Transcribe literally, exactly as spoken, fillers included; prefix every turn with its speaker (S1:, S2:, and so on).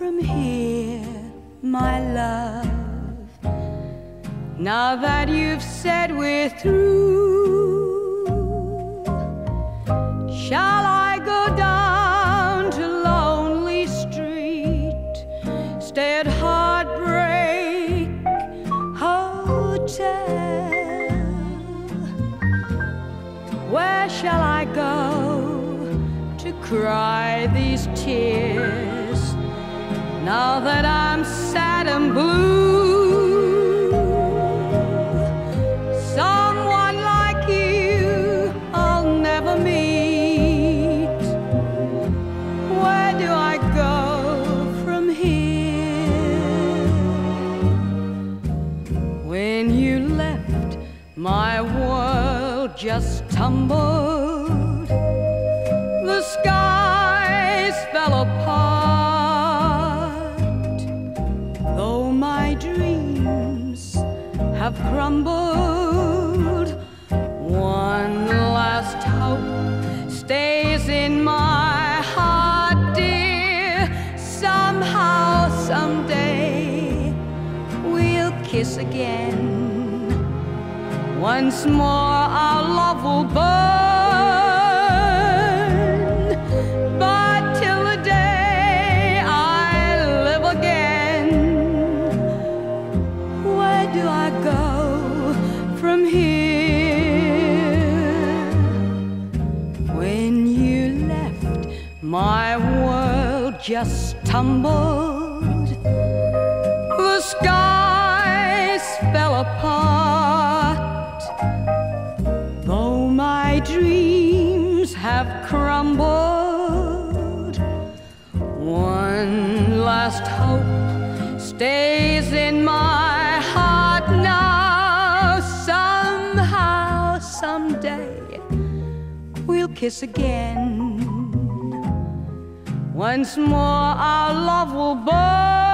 S1: from here, my love? Now that you've said we're through, shall I go down to Lonely Street, stay at Heartbreak Hotel? Where shall I go to cry these tears now that I'm sad and blue? Someone like you I'll never meet. Where do I go from here? When you left, my world just tumbled, the skies fell apart. Though my dreams have crumbled, one last hope stays in my heart, dear. Somehow, someday, we'll kiss again. Once more our love will burn, but till the day I live again, where do I go from here? When you left, my world just tumbled, the skies fell apart. Though my dreams have crumbled, one last hope stays in my heart now. Somehow, someday, we'll kiss again. Once more our love will burn,